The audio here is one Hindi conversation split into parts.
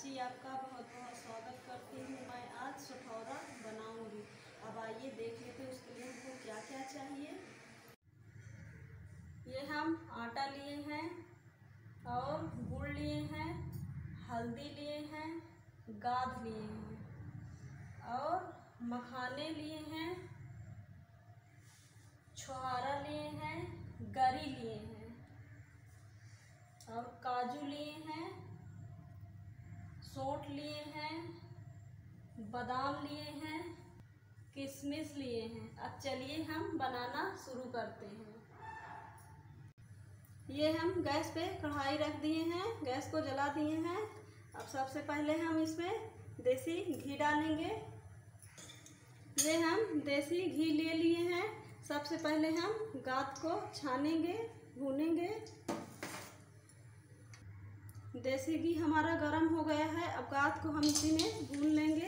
जी आपका बहुत बहुत स्वागत करती हूँ। मैं आज सठौरा बनाऊंगी। अब आइए देख लेते हैं उसके लिए हमको क्या क्या चाहिए। ये हम आटा लिए हैं और गुड़ लिए हैं, हल्दी लिए हैं, गाद लिए हैं और मखाने लिए हैं, छुहारा लिए हैं, गरी लिए हैं और काजू लिए हैं, सौंठ लिए हैं, बादाम लिए हैं, किशमिश लिए हैं। अब चलिए हम बनाना शुरू करते हैं। ये हम गैस पे कढ़ाई रख दिए हैं, गैस को जला दिए हैं। अब सबसे पहले हम इसमें देसी घी डालेंगे। ये हम देसी घी ले लिए हैं। सबसे पहले हम गाद को छानेंगे, भूनेंगे। देसी घी हमारा गर्म हो गया है। अब गाद को हम इसी में भून लेंगे।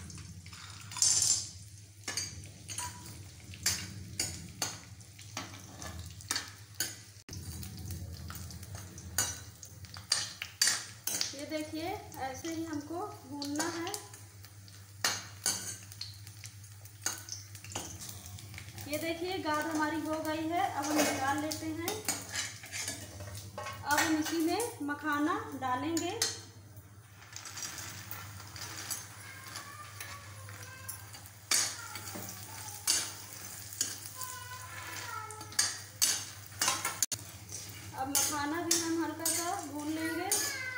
ये देखिए ऐसे ही हमको भूनना है। ये देखिए गाद हमारी हो गई है। अब हम निकाल लेते हैं। अब हम इसी में मखाना डालेंगे। अब मखाना भी हम हल्का सा भून लेंगे।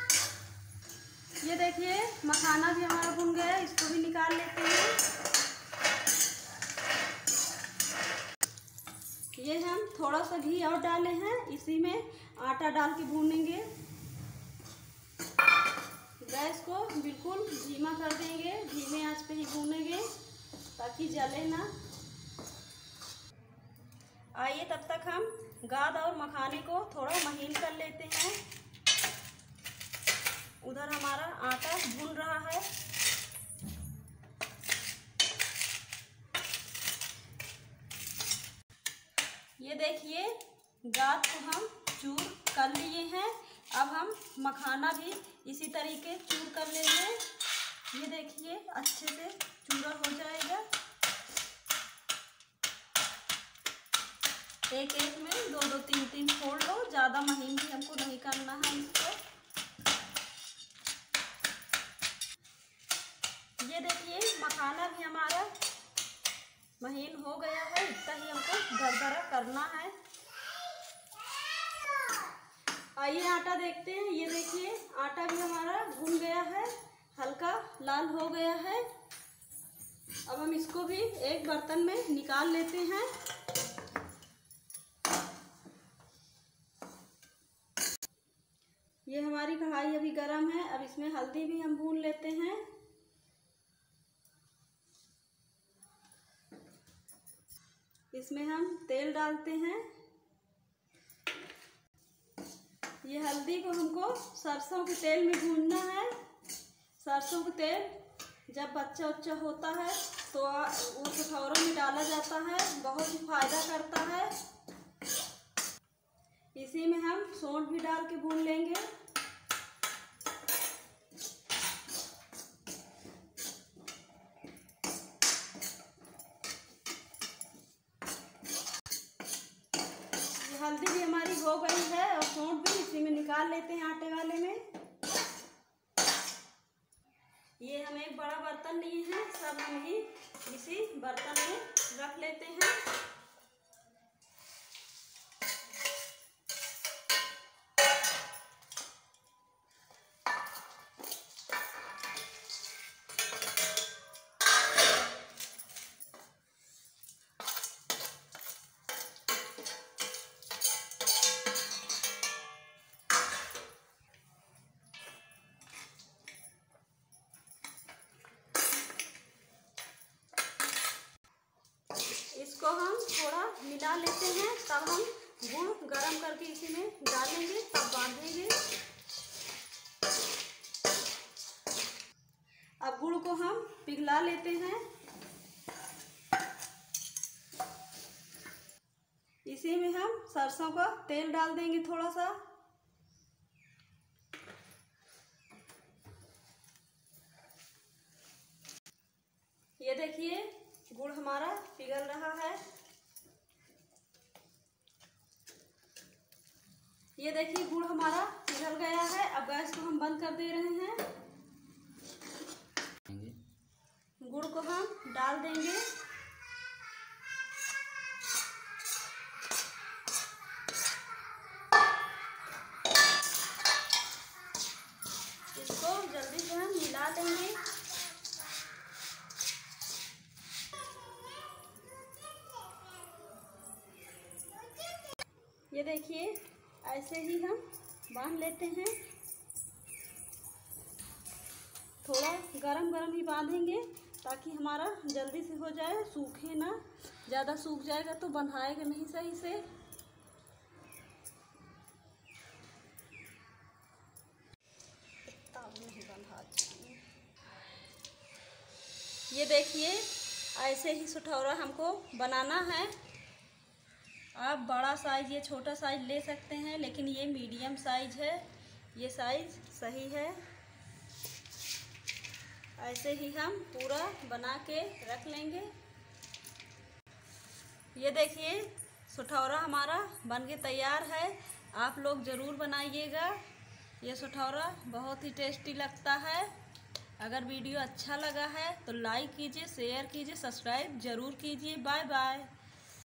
ये देखिए मखाना भी हमारा भून गया है। इसको भी निकाल लेते हैं। ये हम थोड़ा सा घी और डाले हैं। इसी में आटा डाल के भूनेंगे। गैस को बिल्कुल धीमा कर देंगे, धीमे आंच पे ही भूनेंगे ताकि जले ना। आइए तब तक हम गाद और मखाने को थोड़ा महीन कर लेते हैं। उधर हमारा आटा भून रहा है। ये देखिए गाद को हम चूर कर लिए हैं। अब हम मखाना भी इसी तरीके चूर कर लेंगे। ये देखिए अच्छे से चूरा हो जाएगा। एक एक में दो दो तीन तीन फोड़ लो। ज़्यादा महीन भी हमको नहीं करना है इसको। ये देखिए मखाना भी हमारा महीन हो गया है। इतना ही हमको दरदरा करना है। आइए आटा देखते हैं। ये देखिए आटा भी हमारा भून गया है, हल्का लाल हो गया है। अब हम इसको भी एक बर्तन में निकाल लेते हैं। ये हमारी कढ़ाई अभी गरम है। अब इसमें हल्दी भी हम भून लेते हैं। इसमें हम तेल डालते हैं। ये हल्दी को हमको सरसों के तेल में भूनना है। सरसों का तेल जब बच्चा उच्चा होता है तो वो सठौरों में डाला जाता है, बहुत ही फायदा करता है। इसी में हम सौंठ भी डाल के भून लेंगे। हल्दी भी हमारी हो गई है और सौंठ भी इसी में निकाल लेते हैं आटे वाले में। ये हम एक बड़ा बर्तन लिए हैं। सब हम ही इसी बर्तन में रख लेते हैं। इसको हम थोड़ा मिला लेते हैं। तब हम गुड़ गरम करके इसी में डालेंगे, तब बांधेंगे। अब गुड़ को हम पिघला लेते हैं। इसी में हम सरसों का तेल डाल देंगे थोड़ा सा। देखिए गुड़ हमारा पिघल रहा है। ये देखिए गुड़ हमारा पिघल गया है। अब गैस को हम बंद कर दे रहे हैं। गुड़ को हम डाल देंगे। इसको जल्दी से हम मिला लेंगे। ये देखिए ऐसे ही हम बांध लेते हैं। थोड़ा गरम गरम ही बांधेंगे ताकि हमारा जल्दी से हो जाए, सूखे ना। ज़्यादा सूख जाएगा तो बंधाएगा नहीं सही से। नहीं बंधा। ये देखिए ऐसे ही सुठौरा हमको बनाना है। आप बड़ा साइज या छोटा साइज ले सकते हैं, लेकिन ये मीडियम साइज है। ये साइज सही है। ऐसे ही हम पूरा बना के रख लेंगे। ये देखिए सुठौरा हमारा बन के तैयार है। आप लोग ज़रूर बनाइएगा। ये सुठौरा बहुत ही टेस्टी लगता है। अगर वीडियो अच्छा लगा है तो लाइक कीजिए, शेयर कीजिए, सब्सक्राइब ज़रूर कीजिए। Bye bye.